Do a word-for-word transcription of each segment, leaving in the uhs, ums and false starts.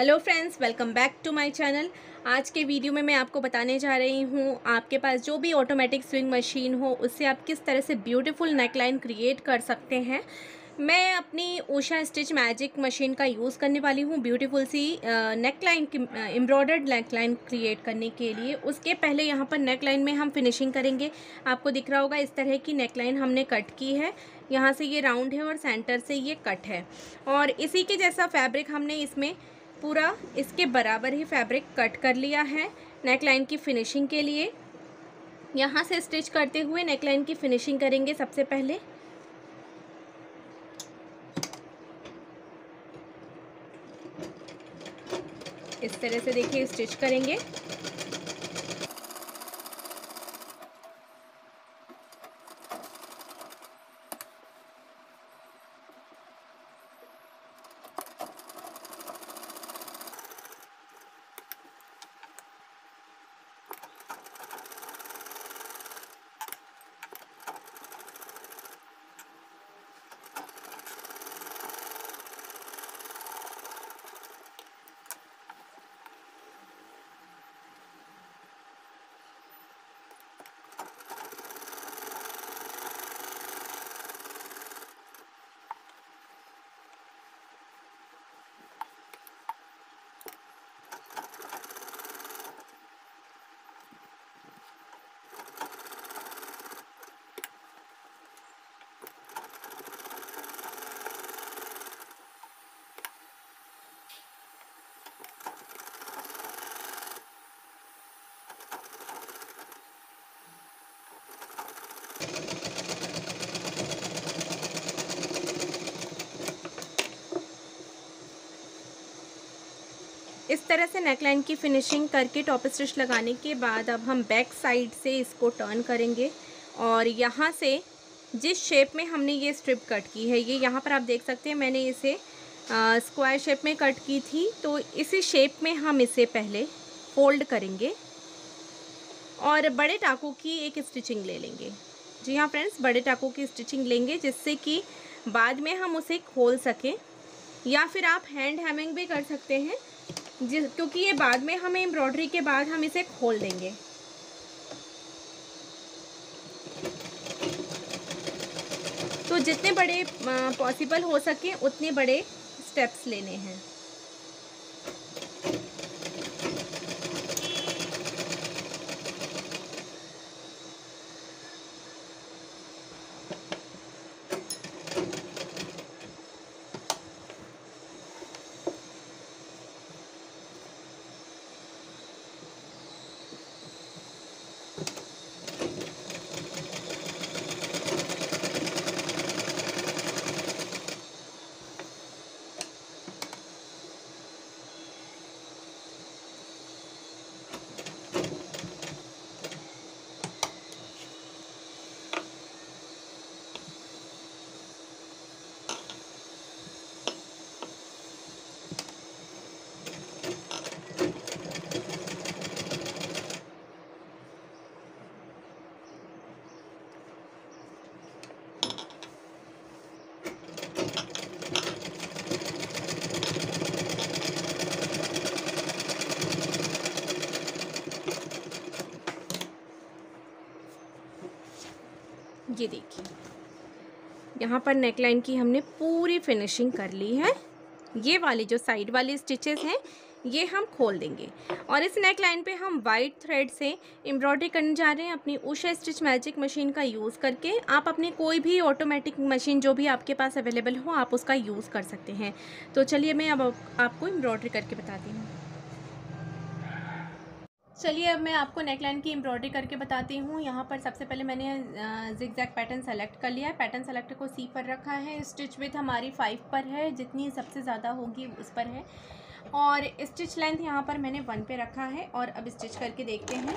Hello friends, welcome back to my channel. आज के video में मैं आपको बताने जा रही हूँ आपके पास जो भी ऑटोमेटिक स्विंग मशीन हो उससे आप किस तरह से ब्यूटीफुल नेकलाइन क्रिएट कर सकते हैं। मैं अपनी उषा स्टिच मैजिक मशीन का यूज़ करने वाली हूँ ब्यूटीफुल सी नेकलाइन की एम्ब्रॉयडर्ड नेकलाइन क्रिएट करने के लिए। उसके पहले यहाँ पर नेकलाइन में हम फिनिशिंग करेंगे। आपको दिख रहा होगा इस तरह की नेकलाइन हमने कट की है। यहाँ से ये राउंड है और सेंटर से ये कट है और इसी के जैसा फैब्रिक हमने इसमें पूरा इसके बराबर ही फैब्रिक कट कर लिया है नेकलाइन की फिनिशिंग के लिए। यहाँ से स्टिच करते हुए नेकलाइन की फिनिशिंग करेंगे। सबसे पहले इस तरह से देखिए स्टिच करेंगे। इस तरह से नेकलाइन की फिनिशिंग करके टॉप स्टिच लगाने के बाद अब हम बैक साइड से इसको टर्न करेंगे और यहाँ से जिस शेप में हमने ये स्ट्रिप कट की है, ये यहाँ पर आप देख सकते हैं मैंने इसे स्क्वायर शेप में कट की थी, तो इसी शेप में हम इसे पहले फोल्ड करेंगे और बड़े टाकों की एक स्टिचिंग ले लेंगे। जी हाँ फ्रेंड्स, बड़े टाकों की स्टिचिंग लेंगे जिससे कि बाद में हम उसे खोल सकें, या फिर आप हैंड हैमिंग भी कर सकते हैं जिस क्योंकि ये बाद में हमें एम्ब्रॉयडरी के बाद हम इसे खोल देंगे। तो जितने बड़े पॉसिबल हो सके उतने बड़े स्टेप्स लेने हैं। ये देखिए यहाँ पर नेकलाइन की हमने पूरी फिनिशिंग कर ली है। ये वाली जो साइड वाली स्टिचेस हैं ये हम खोल देंगे और इस नेकलाइन पे हम वाइट थ्रेड से एम्ब्रॉयडरी करने जा रहे हैं अपनी उषा स्टिच मैजिक मशीन का यूज़ करके। आप अपनी कोई भी ऑटोमेटिक मशीन जो भी आपके पास अवेलेबल हो आप उसका यूज़ कर सकते हैं। तो चलिए मैं अब आपको एम्ब्रॉयडरी करके बताती हूँ। चलिए अब मैं आपको नेकलाइन की एम्ब्रॉयडरी करके बताती हूँ। यहाँ पर सबसे पहले मैंने जिगजैग पैटर्न सेलेक्ट कर लिया है। पैटर्न सेलेक्ट को सी पर रखा है। स्टिच विथ हमारी फाइव पर है, जितनी सबसे ज़्यादा होगी उस पर है, और स्टिच लेंथ यहाँ पर मैंने वन पे रखा है। और अब स्टिच करके देखते हैं।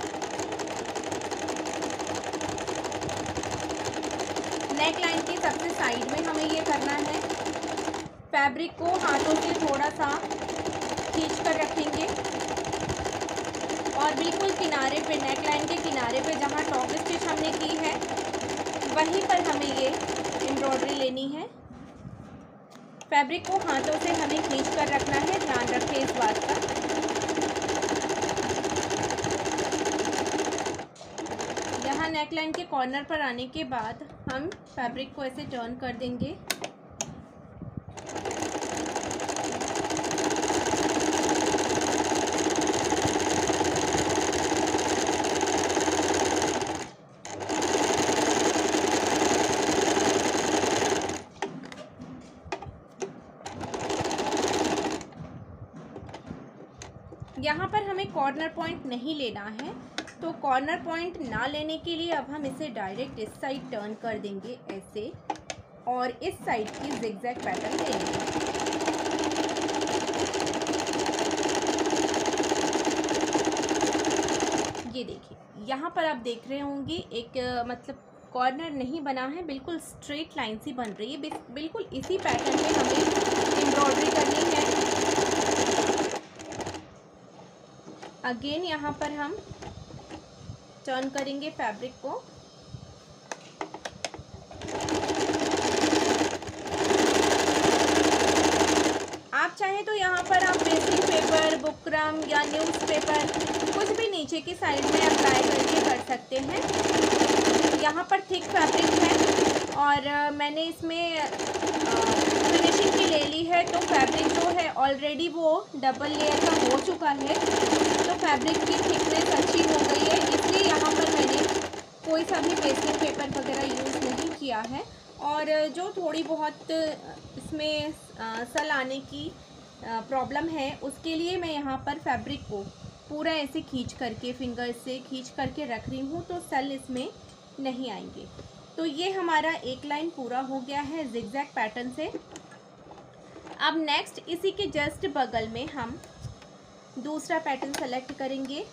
नेकलाइन की सबसे साइड में हमें ये करना है, फैब्रिक को हाथों से थोड़ा सा खींच कर रखेंगे और बिल्कुल किनारे पे, नेकलाइन के किनारे पे जहाँ टॉप स्टिच हमने की है वहीं पर हमें ये एम्ब्रॉयडरी लेनी है। फैब्रिक को हाथों से हमें खींच कर रखना है, ध्यान रखें इस बात का। यहाँ नेकलाइन के कॉर्नर पर आने के बाद हम फैब्रिक को ऐसे टर्न कर देंगे। यहाँ पर हमें कॉर्नर पॉइंट नहीं लेना है, तो कॉर्नर पॉइंट ना लेने के लिए अब हम इसे डायरेक्ट इस साइड टर्न कर देंगे ऐसे, और इस साइड की जिगजैग पैटर्न देंगे। ये देखिए, यहाँ पर आप देख रहे होंगे एक मतलब कॉर्नर नहीं बना है, बिल्कुल स्ट्रेट लाइन सी बन रही है। बिल्कुल इसी पैटर्न में हमें एम्ब्रॉयडरी करनी है। अगेन यहाँ पर हम टर्न करेंगे फैब्रिक को। आप चाहें तो यहाँ पर आप पेस्टिंग पेपर, बुकरम या न्यूज़पेपर कुछ भी नीचे की साइड में अप्लाई करके कर सकते हैं। यहाँ पर थिक फैब्रिक है और मैंने इसमें फिनिशिंग की ले ली है, तो फैब्रिक जो है ऑलरेडी वो डबल लेयर का हो चुका है, तो फैब्रिक की थिकनेस अच्छी हो गई है, इसलिए यहाँ पर मैंने कोई सा भी पेस्टिंग पेपर वगैरह यूज़ नहीं किया है। और जो थोड़ी बहुत इसमें सल आने की प्रॉब्लम है, उसके लिए मैं यहाँ पर फैब्रिक को पूरा ऐसे खींच करके, फिंगर से खींच करके रख रही हूँ, तो सल इसमें नहीं आएंगे। तो ये हमारा एक लाइन पूरा हो गया है जिगजैग पैटर्न से। अब नेक्स्ट इसी के जस्ट बगल में हम दूसरा पैटर्न सेलेक्ट करेंगे।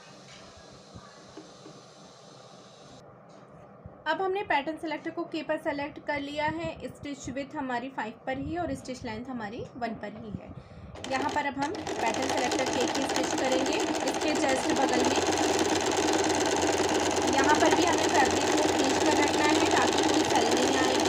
अब हमने पैटर्न सेलेक्टर को के पर सेलेक्ट कर लिया है। स्टिच विथ हमारी फाइव पर ही और स्टिच लेंथ हमारी वन पर ही है। यहाँ पर अब हम पैटर्न सेलेक्टर के की स्टिच करेंगे इसके जस्ट बगल में। यहाँ पर भी हमें फैब्रिक को खींच कर रखना है ताकि कोई सल नहीं आएगी।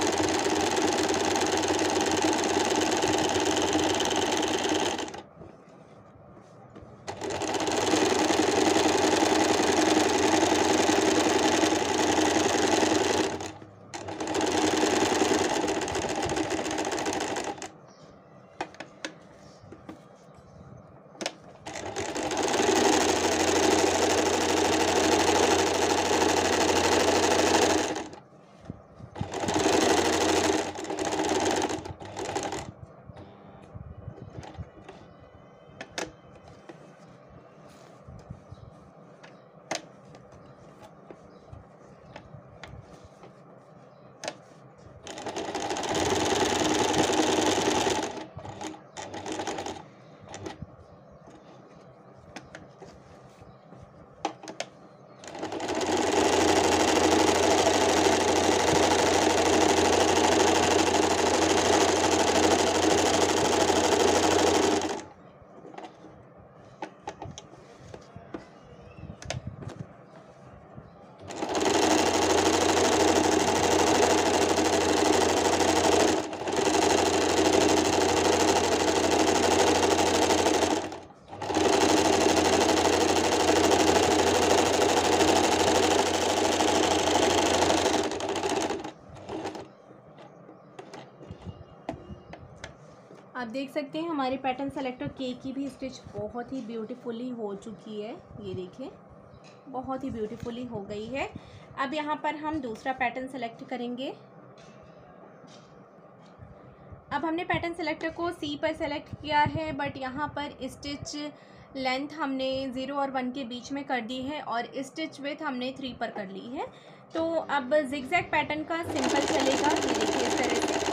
आप देख सकते हैं हमारे पैटर्न सेलेक्टर के की भी स्टिच बहुत ही ब्यूटीफुली हो चुकी है। ये देखिए बहुत ही ब्यूटीफुली हो गई है। अब यहाँ पर हम दूसरा पैटर्न सेलेक्ट करेंगे। अब हमने पैटर्न सेलेक्टर को सी पर सेलेक्ट किया है, बट यहाँ पर स्टिच लेंथ हमने ज़ीरो और वन के बीच में कर दी है और स्टिच विथ हमने थ्री पर कर ली है। तो अब जिगजैग पैटर्न का सिंपल चलेगा। ये देखिए इस तरह से।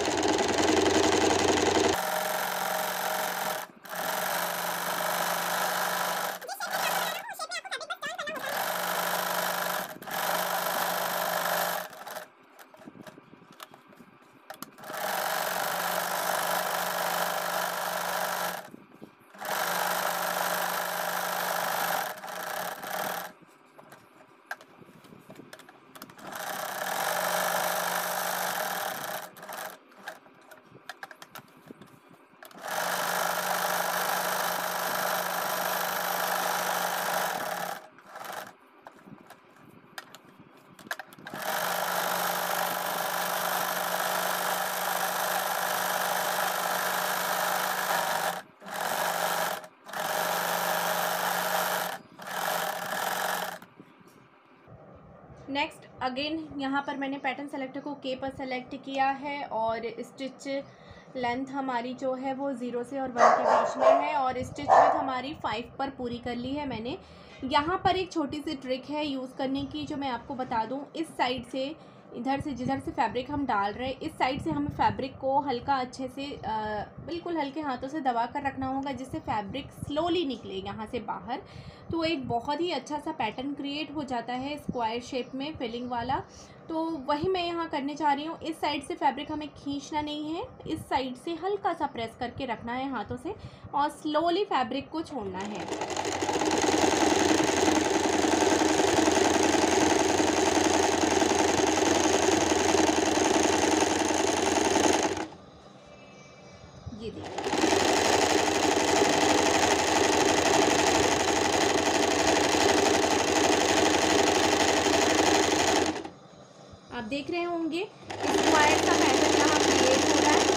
नेक्स्ट अगेन यहाँ पर मैंने पैटर्न सेलेक्टर को के पर सेलेक्ट किया है और स्टिच लेंथ हमारी जो है वो ज़ीरो से और वन के बीच में है और स्टिच विथ हमारी फाइव पर पूरी कर ली है मैंने। यहाँ पर एक छोटी सी ट्रिक है यूज़ करने की जो मैं आपको बता दूँ। इस साइड से, इधर से जिधर से फैब्रिक हम डाल रहे हैं, इस साइड से हमें फैब्रिक को हल्का अच्छे से आ, बिल्कुल हल्के हाथों से दबा कर रखना होगा जिससे फैब्रिक स्लोली निकले यहाँ से बाहर। तो एक बहुत ही अच्छा सा पैटर्न क्रिएट हो जाता है स्क्वायर शेप में फिलिंग वाला। तो वही मैं यहाँ करने चाह रही हूँ। इस साइड से फैब्रिक हमें खींचना नहीं है, इस साइड से हल्का सा प्रेस करके रखना है हाथों से और स्लोली फैब्रिक को छोड़ना है। ये देखिए, आप देख रहे होंगे स्क्वायर का पैटर्न यहाँ क्रिएट हो रहा है।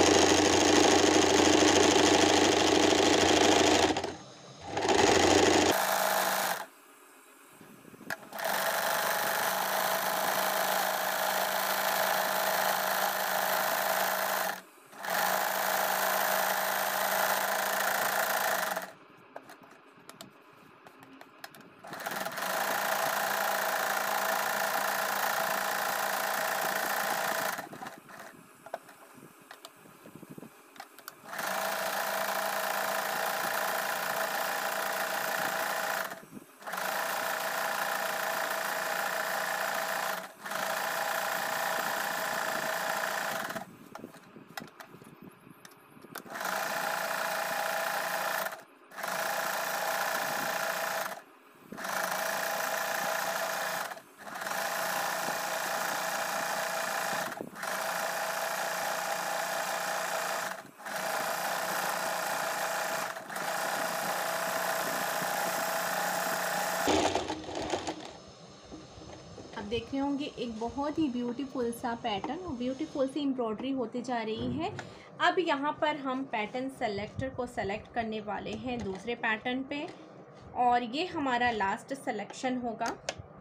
आप देख रहे होंगे एक बहुत ही ब्यूटीफुल सा पैटर्न और ब्यूटीफुल सी एम्ब्रॉयडरी होते जा रही है। अब यहाँ पर हम पैटर्न सेलेक्टर को सेलेक्ट करने वाले हैं दूसरे पैटर्न पे और ये हमारा लास्ट सिलेक्शन होगा।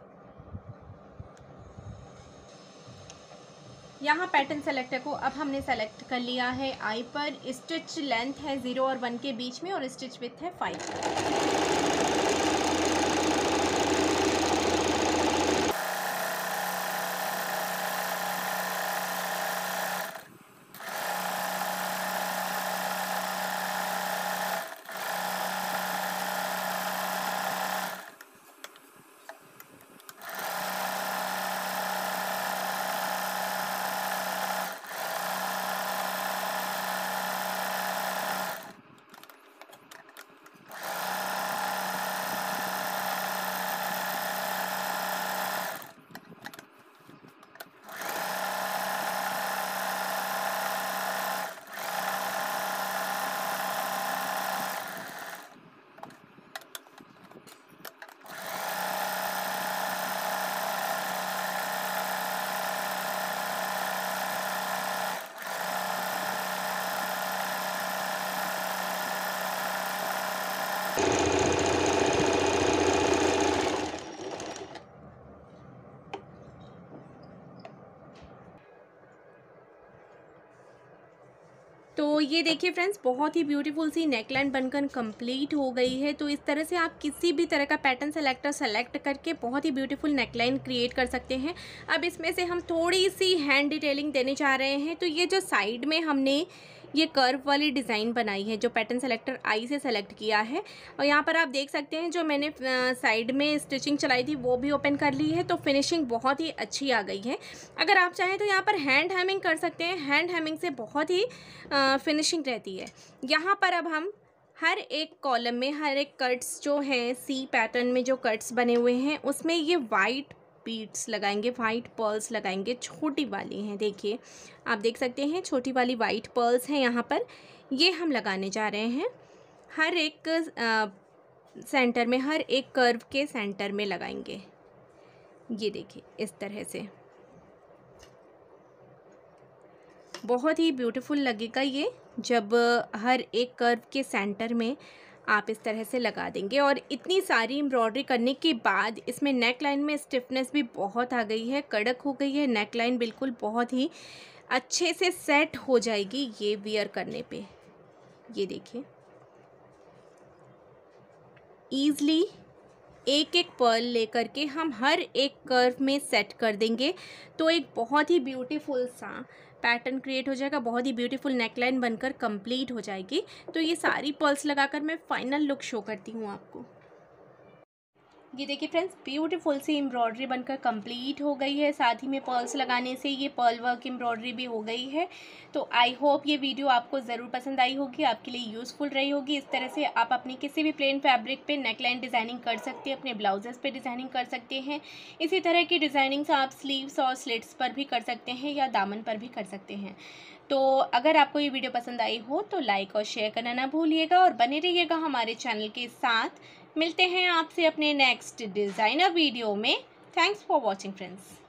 यहाँ पैटर्न सेलेक्टर को अब हमने सेलेक्ट कर लिया है आई पर। स्टिच लेंथ है ज़ीरो और वन के बीच में और स्टिच विथ है फाइव। तो ये देखिए फ्रेंड्स, बहुत ही ब्यूटीफुल सी नेकलाइन बनकर कंप्लीट हो गई है। तो इस तरह से आप किसी भी तरह का पैटर्न सेलेक्टर सेलेक्ट करके बहुत ही ब्यूटीफुल नेकलाइन क्रिएट कर सकते हैं। अब इसमें से हम थोड़ी सी हैंड डिटेलिंग देने जा रहे हैं। तो ये जो साइड में हमने ये कर्व वाली डिज़ाइन बनाई है जो पैटर्न सेलेक्टर आई से सेलेक्ट किया है, और यहाँ पर आप देख सकते हैं जो मैंने साइड में स्टिचिंग चलाई थी वो भी ओपन कर ली है। तो फिनिशिंग बहुत ही अच्छी आ गई है। अगर आप चाहें तो यहाँ पर हैंड हेमिंग कर सकते हैं, हैंड हेमिंग से बहुत ही फिनिशिंग रहती है। यहाँ पर अब हम हर एक कॉलम में हर एक कट्स जो हैं सी पैटर्न में जो कट्स बने हुए हैं उसमें ये वाइट बीड्स लगाएंगे, वाइट पर्ल्स लगाएंगे, छोटी वाली हैं। देखिए आप देख सकते हैं छोटी वाली वाइट पर्ल्स हैं यहाँ पर, ये हम लगाने जा रहे हैं हर एक आ, सेंटर में, हर एक कर्व के सेंटर में लगाएंगे। ये देखिए इस तरह से बहुत ही ब्यूटीफुल लगेगा ये जब हर एक कर्व के सेंटर में आप इस तरह से लगा देंगे। और इतनी सारी एम्ब्रॉयडरी करने के बाद इसमें नेक लाइन में स्टिफनेस भी बहुत आ गई है, कड़क हो गई है। नेक लाइन बिल्कुल बहुत ही अच्छे से सेट हो जाएगी ये वियर करने पे। ये देखिए, ईज़िली एक एक पर्ल लेकर के हम हर एक कर्व में सेट कर देंगे तो एक बहुत ही ब्यूटीफुल सा पैटर्न क्रिएट हो जाएगा, बहुत ही ब्यूटीफुल नेकलाइन बनकर कंप्लीट हो जाएगी। तो ये सारी पर्ल्स लगाकर मैं फाइनल लुक शो करती हूँ आपको। ये देखिए फ्रेंड्स, ब्यूटीफुल सी एम्ब्रॉयडरी बनकर कंप्लीट हो गई है। साथ ही में पर्ल्स लगाने से ये पर्ल वर्क एम्ब्रॉयडरी भी हो गई है। तो आई होप ये वीडियो आपको ज़रूर पसंद आई होगी, आपके लिए यूज़फुल रही होगी। इस तरह से आप अपनी किसी भी प्लेन फैब्रिक पे नेकलाइन डिज़ाइनिंग कर सकते हैं, अपने ब्लाउजेस पे डिज़ाइनिंग कर सकते हैं। इसी तरह की डिज़ाइनिंग्स आप स्लीव्स और स्लिट्स पर भी कर सकते हैं या दामन पर भी कर सकते हैं। तो अगर आपको ये वीडियो पसंद आई हो तो लाइक और शेयर करना ना भूलिएगा और बने रहिएगा हमारे चैनल के साथ। मिलते हैं आपसे अपने नेक्स्ट डिज़ाइनर वीडियो में। Thanks for watching friends.